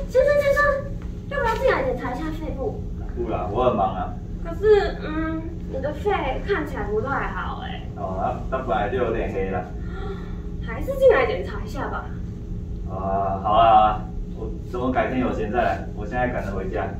先生，要不要进来检查一下肺部？ 不啦，我很忙啊。 可是，你的肺看起来不太好哎。 哦，那本来就有点黑了。 还是进来检查一下吧。 啊，好啦，我改天有钱再来，我现在赶着回家。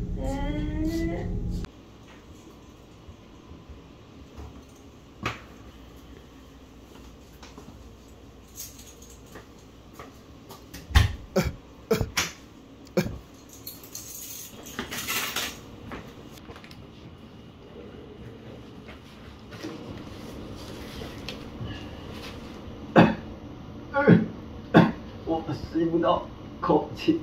我吸不到空气。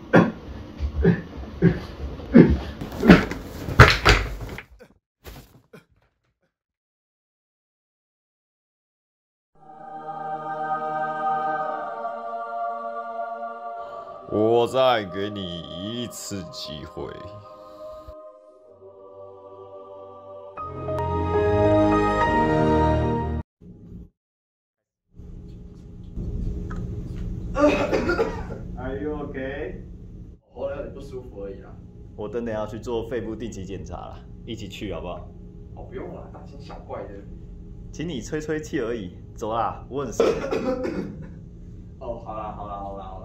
我再给你一次机会。 Are you okay？ 喉咙有点不舒服而已啦。 我等要去做肺部定期检查了，一起去好不好？ 哦，不用啦，大惊小怪的。 请你吹吹气而已，走啦，我很熟。 哦，好啦。